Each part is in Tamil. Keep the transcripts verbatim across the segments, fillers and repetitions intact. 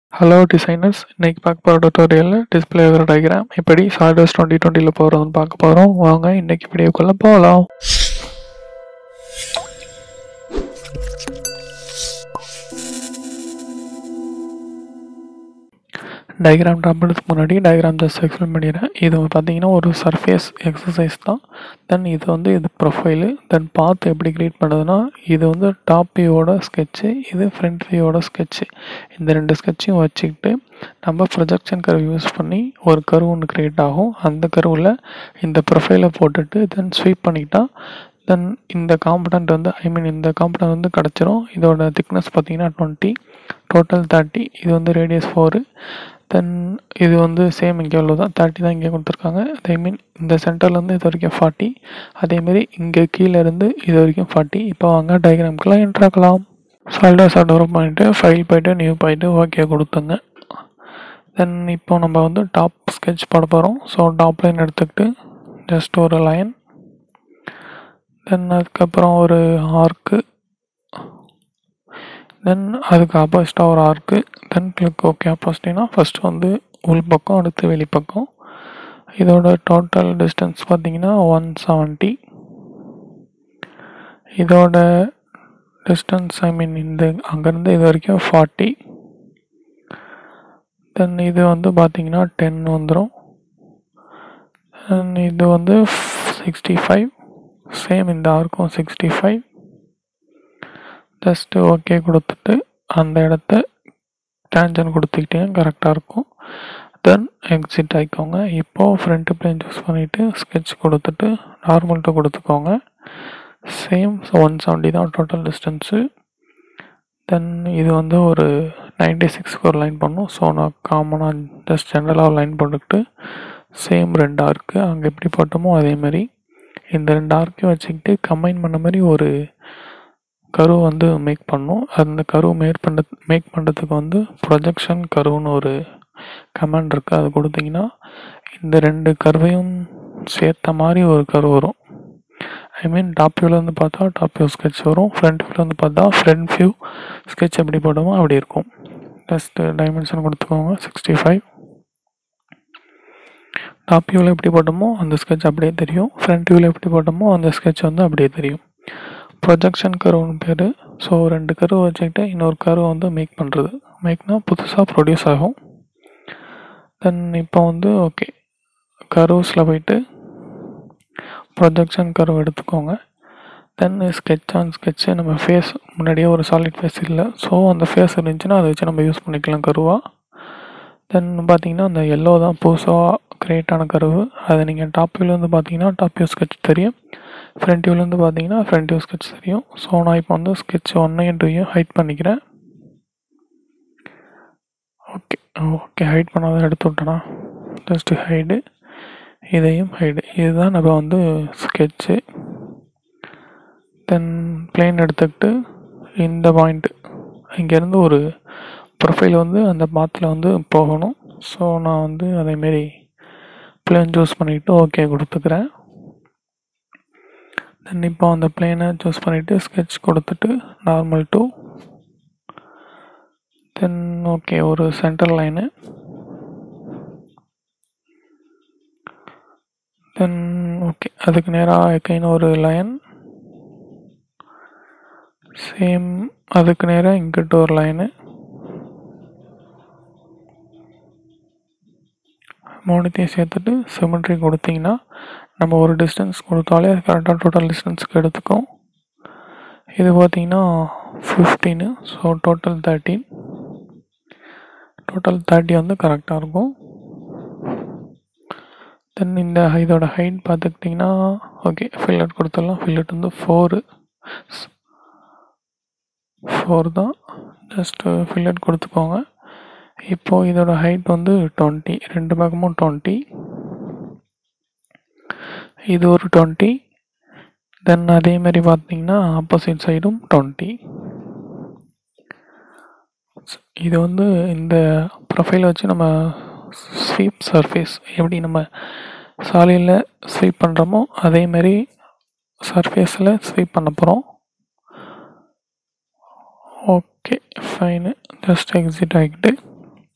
Hello designers, இன்னைக்கு பார்க்க போகிற tutorial display ஒரு diagram எப்படி SolidWorks twenty twenty-ல போகிறதுன்னு பார்க்க போகிறோம். வாங்க இன்னைக்கு வீடியோக்குள்ள போகலாம். டயக்ராம் ட்ரா பண்ணுறதுக்கு முன்னாடி டயக்ராம் ஜஸ்ட் எக்ஸ்பிளைன் பண்ணிடுறேன். இது பார்த்தீங்கன்னா ஒரு சர்ஃபேஸ் எக்ஸசைஸ் தான். தென் இது வந்து இது ப்ரொஃபைலு. தென் பாத் எப்படி க்ரியேட் பண்ணுறதுன்னா, இது வந்து டாப் வியூவோட ஸ்கெட்சு, இது ஃப்ரண்ட் வியூவோட ஸ்கெட்சு. இந்த ரெண்டு ஸ்கெட்சையும் வச்சுக்கிட்டு நம்ம ப்ரொஜெக்ஷன் கர்வ் யூஸ் பண்ணி ஒரு கர்வ் ஒன்று க்ரியேட் ஆகும். அந்த கர்வில் இந்த ப்ரொஃபைலை போட்டுட்டு தென் ஸ்வீப் பண்ணிக்கிட்டா தென் இந்த காம்பனண்ட் வந்து ஐ மீன் இந்த காம்பனண்ட் வந்து கிடச்சிரும். இதோட திக்னஸ் பார்த்தீங்கன்னா டுவெண்ட்டி, டோட்டல் தேர்ட்டி, இது வந்து ரேடியஸ் ஃபோரு. தென் இது வந்து சேம் இங்கே உள்ள தான் தேர்ட்டி தான் இங்கே கொடுத்துருக்காங்க. ஐ மீன் இந்த சென்டர்லேருந்து இது வரைக்கும் ஃபார்ட்டி, அதேமாரி இங்கே கீழே இருந்து இது வரைக்கும் ஃபார்ட்டி. இப்போ வாங்க டயக்ராம்க்குலாம் என்ட்ராக்கலாம். சால்டர்ஸ் டெவலப் பண்ணிவிட்டு ஃபைல் போய்ட்டு நியூ போய்ட்டு ஓகே கொடுத்துங்க. தென் இப்போ நம்ம வந்து டாப் ஸ்கெட்ச் போட போகிறோம். ஸோ டாப் லைன் எடுத்துக்கிட்டு ஜஸ்ட் ஒரு லைன், தென் அதுக்கப்புறம் ஒரு ஆர்க்கு, தென் அதுக்கு ஆப்போசிட்டாக ஒரு ஆர்க்கு, தென் கிளிக் ஓகே. ஆப்போசிட்டினா ஃபஸ்ட்டு வந்து உள் பக்கம், அடுத்து வெளிப்பக்கம். இதோட டோட்டல் டிஸ்டன்ஸ் பார்த்தீங்கன்னா ஒன் செவன்ட்டி. இதோட டிஸ்டன்ஸ் ஐ மீன் இந்த அங்கேருந்து இது வரைக்கும் ஃபார்ட்டி. தென் இது வந்து பார்த்தீங்கன்னா டென் வந்துடும். தென் இது வந்து சிக்ஸ்டி ஃபைவ், சேம் இந்த ஆர்க்கும் சிக்ஸ்டி ஃபைவ். ஜஸ்ட்டு ஓகே கொடுத்துட்டு அந்த இடத்த டேஞ்சன் கொடுத்துக்கிட்டீங்க கரெக்டாக இருக்கும். தென் எக்ஸிட் ஆகிக்கோங்க. இப்போது ஃப்ரண்ட் பிளேன் சூஸ் பண்ணிவிட்டு ஸ்கெட்ச் கொடுத்துட்டு நார்மல்ட்டு கொடுத்துக்கோங்க. சேம் ஒன் செவன்ட்டி தான் டோட்டல் டிஸ்டன்ஸு. தென் இது வந்து ஒரு நைன்டி சிக்ஸ்க்கு ஒரு லைன் பண்ணும். ஸோ நான் காமனாக ஜஸ்ட் ஜென்ரலாக ஒரு லைன் போட்டுக்கிட்டு சேம் ரெண்டு ஆர்க்கு அங்கே எப்படி போட்டோமோ அதேமாதிரி இந்த ரெண்டு ஆர்க்கையும் வச்சுக்கிட்டு கம்பைன் பண்ண மாதிரி ஒரு கர்வ் வந்து மேக் பண்ணும். அந்த கர்வ் மேக் பண்ண மேக் பண்ணுறதுக்கு வந்து ப்ரொஜெக்ஷன் கர்வ்னு ஒரு கமாண்ட் இருக்குது. அது கொடுத்தீங்கன்னா இந்த ரெண்டு கர்வையும் சேர்த்த மாதிரி ஒரு கர்வ் வரும். ஐ மீன் டாப் வியூவில் வந்து பார்த்தா டாப் வியூ ஸ்கெட்ச் வரும், ஃப்ரண்ட் வியூவில் வந்து பார்த்தா ஃப்ரண்ட் வியூ ஸ்கெட்ச் எப்படி போட்டோமோ அப்படி இருக்கும். ஜஸ்ட்டு டைமென்ஷன் கொடுத்துக்கோங்க சிக்ஸ்டி ஃபைவ். டாப் வியூவில் எப்படி போட்டோமோ அந்த ஸ்கெட்ச் அப்படியே தெரியும், ஃப்ரண்ட் வியூவில் எப்படி போட்டோமோ அந்த ஸ்கெட்ச் வந்து அப்படியே தெரியும். ப்ரொஜெக்ஷன் கர்வ்னு பேர். ஸோ ரெண்டு கர்வ் வச்சுக்கிட்டு இன்னொரு கர்வ் வந்து மேக் பண்ணுறது. மேக்னால் புதுசாக ப்ரொடியூஸ் ஆகும். தென் இப்போ வந்து ஓகே கர்வ்ஸில் போயிட்டு ப்ரொஜெக்ஷன் கர்வ் எடுத்துக்கோங்க. தென் ஸ்கெட்ச் ஆன் ஸ்கெட்சு நம்ம ஃபேஸ் முன்னாடியே ஒரு சாலிட் ஃபேஸ் இல்லை, ஸோ அந்த ஃபேஸ் இருந்துச்சுன்னா அதை வச்சு நம்ம யூஸ் பண்ணிக்கலாம் கர்வாக. தென் பார்த்தீங்கன்னா அந்த எல்லோ தான் புதுசாக க்ரியேட் ஆன கர்வு. அதை நீங்கள் டாப் வியூவில் வந்து பார்த்தீங்கன்னா டாப் வியூ ஸ்கெட்ச் தெரியும், ஃப்ரண்ட் வியூலேருந்து பார்த்தீங்கன்னா ஃப்ரண்ட் வியூ ஸ்கெட்ச் தெரியும். ஸோ நான் இப்போ வந்து ஸ்கெட்ச் ஒன்னையும் டூயும் ஹைட் பண்ணிக்கிறேன். ஓகே ஓகே ஹைட் பண்ணாதான் எடுத்து விட்டேனா, ஜஸ்ட்டு ஹைடு, இதையும் ஹைடு. இதுதான் நம்ம வந்து ஸ்கெட்சு. தென் பிளேன் எடுத்துக்கிட்டு இந்த பாயிண்ட்டு இங்கேருந்து ஒரு ப்ரொஃபைல் வந்து அந்த பாத்தில் வந்து போகணும். ஸோ நான் வந்து அதேமாரி பிளேன் சூஸ் பண்ணிவிட்டு ஓகே கொடுத்துக்கிறேன். தென் இப்போ அந்த பிளேனை சூஸ் பண்ணிவிட்டு ஸ்கெட்ச் கொடுத்துட்டு நார்மல் டூ, தென் ஓகே ஒரு சென்டர் லைனு, தென் ஓகே அதுக்கு நேராக எக்கைன்னு ஒரு லைன், சேம் அதுக்கு நேராக இங்கிட்ட ஒரு லைனு, மூணுத்தையும் சேர்த்துட்டு சிமெட்ரி கொடுத்தீங்கன்னா நம்ம ஒரு டிஸ்டன்ஸ் கொடுத்தாலே அது கரெக்டாக டோட்டல் டிஸ்டன்ஸுக்கு எடுத்துக்கும். இது பார்த்திங்கன்னா fifteen, so total thirteen, total thirty வந்து கரெக்டாக இருக்கும். தென் இந்த இதோட ஹைட் பார்த்துக்கிட்டிங்கன்னா ஓகே ஃபில்லட் கொடுத்துடலாம். ஃபில்லட் வந்து ஃபோரு ஃபோர் தான், ஜஸ்ட்டு ஃபில்லட் கொடுத்துக்கோங்க. இப்போது இதோட ஹைட் வந்து டுவெண்ட்டி, ரெண்டு பக்கமும் டுவெண்ட்டி, இது ஒரு டுவெண்ட்டி. தென் அதேமாரி பார்த்தீங்கன்னா ஆப்போசிட் சைடும் டுவெண்ட்டி. இது வந்து இந்த ப்ரொஃபைலை வச்சு நம்ம ஸ்வீப் சர்ஃபேஸ் எப்படி நம்ம சாலையில் ஸ்வீப் பண்ணுறோமோ அதேமாரி சர்ஃபேஸில் ஸ்வீப் பண்ண போகிறோம். ஓகே ஃபைனு, ஜஸ்ட் எக்ஸிட் ஆகிட்டு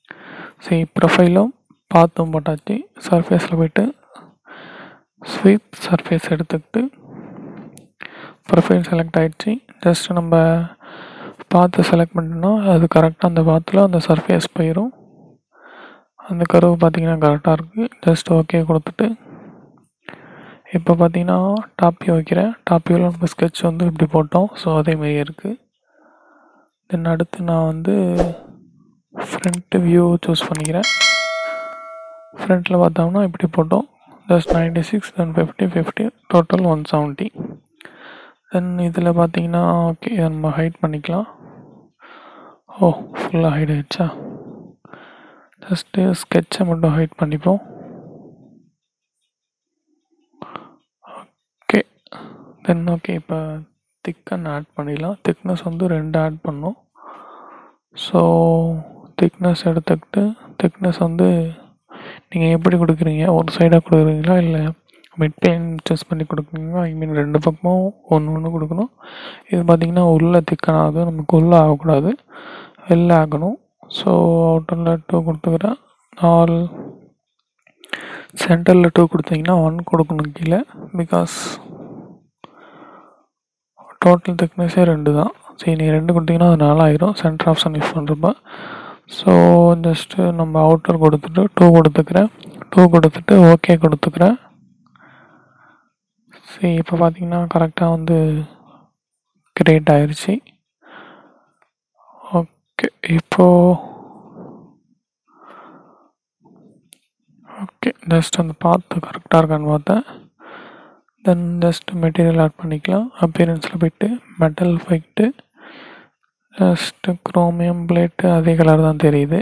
சரி, ப்ரொஃபைலும் பாத்தும் போட்டாச்சு. சர்ஃபேஸில் போய்ட்டு ஸ்வீப் சர்ஃபேஸ் எடுத்துக்கிட்டு ப்ரொஃபைல் செலக்ட் ஆகிடுச்சு. ஜஸ்ட் நம்ம பார்த்து செலக்ட் பண்ணிட்டோம்னா அது கரெக்டாக அந்த பாத்தில் அந்த சர்ஃபேஸ் போயிடும். அந்த கர்வ் பார்த்திங்கன்னா கரெக்டாக இருக்குது. ஜஸ்ட் ஓகே கொடுத்துட்டு இப்போ பார்த்திங்கன்னா டாப் வியூ வைக்கிறேன். டாப் வியூவில் நம்ம ஸ்கெட்ச் வந்து இப்படி போட்டோம். ஸோ அதேமாரி இருக்குது. தென் அடுத்து நான் வந்து ஃப்ரண்ட் வியூ சூஸ் பண்ணிக்கிறேன். ஃப்ரண்ட்டில் பார்த்தோம்னா இப்படி போட்டோம். Just ninety six then fifty fifty total one seventy. Then இதில் பார்த்தீங்கன்னா ஓகே நம்ம ஹைட் பண்ணிக்கலாம். ஓ ஃபுல்லாக ஹைட் ஆகிடுச்சா? ஜஸ்ட்டு ஸ்கெட்சை மட்டும் ஹைட் பண்ணிப்போம். ஓகே தென் ஓகே இப்போ திக்கன் ஆட் பண்ணிடலாம். திக்னஸ் வந்து ரெண்டு ஆட் பண்ணோம். ஸோ திக்னஸ் எடுத்துக்கிட்டு திக்னஸ் வந்து நீங்கள் எப்படி கொடுக்குறீங்க, ஒரு சைடாக கொடுக்குறீங்களா இல்லை மிட் பிளேன் சூஸ் பண்ணி கொடுக்குறீங்களா? ஐ மீன் ரெண்டு பக்கமும் ஒன்று ஒன்று கொடுக்கணும். இது பார்த்திங்கன்னா உள்ளே திக்கன் ஆகுது, நமக்கு உள்ளே ஆகக்கூடாது, வெளில ஆகணும். ஸோ அவுட்டரில் டூ கொடுத்துக்கிறேன். ஆல் சென்டரில் டூ கொடுத்தீங்கன்னா ஒன் கொடுக்கணும் கீழே. பிகாஸ் டோட்டல் திக்னஸே ரெண்டு தான். சரி, நீங்கள் ரெண்டு கொடுத்தீங்கன்னா அது நாலாயிரம் சென்டர் ஆப்ஷன் யூஸ் பண்ணுறப்ப. ஸோ ஜஸ்ட்டு நம்ம அவுட்டர் கொடுத்துட்டு டூ கொடுத்துக்கிறேன். டூ கொடுத்துட்டு ஓகே கொடுத்துக்கிறேன். சரி, இப்போ பார்த்தீங்கன்னா கரெக்டாக வந்து கிரியேட் ஆயிடுச்சு. ஓகே இப்போது ஓகே ஜஸ்ட் அந்த பார்த்து கரெக்டாக இருக்கான்னு பார்த்தேன். தென் ஜஸ்ட் மெட்டீரியல் ஆட் பண்ணிக்கலாம். அப்பியரன்ஸில் போய்ட்டு மெட்டல் போய்ட்டு ஜஸ்ட்டு குரோமியம் பிளேட்டு அதே கலர் தான் தெரியுது.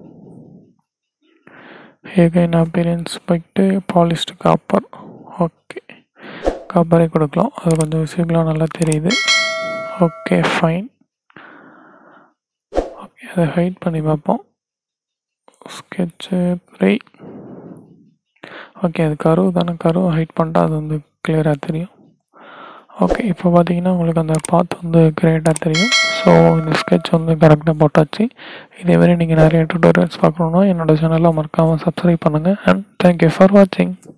ஹேகைன் அப்பியரன்ஸ் போய்ட்டு பாலிஸ்டு காப்பர். ஓகே காப்பரே கொடுக்கலாம், அது கொஞ்சம் விசிபிளாக நல்லா தெரியுது. Okay fine. ஓகே அதை ஹைட் பண்ணி பார்ப்போம். Sketch three. ஓகே அது கர்வ் தானே, கர்வ் ஹைட் பண்ணிட்டா அது வந்து கிளியராக தெரியும். ஓகே இப்போ பார்த்தீங்கன்னா உங்களுக்கு அந்த பாத் வந்து கிளியராக தெரியும். ஸோ இந்த ஸ்கெட்ச் வந்து கரெக்டாக போட்டாச்சு. இதேமாதிரி நீங்கள் நிறைய டுட்டோரியல்ஸ் பார்க்கணுன்னா என்னோடய சேனலை மறக்காமல் சப்ஸ்கிரைப் பண்ணுங்கள். அண்ட் தேங்க்யூ ஃபார் வாட்சிங்.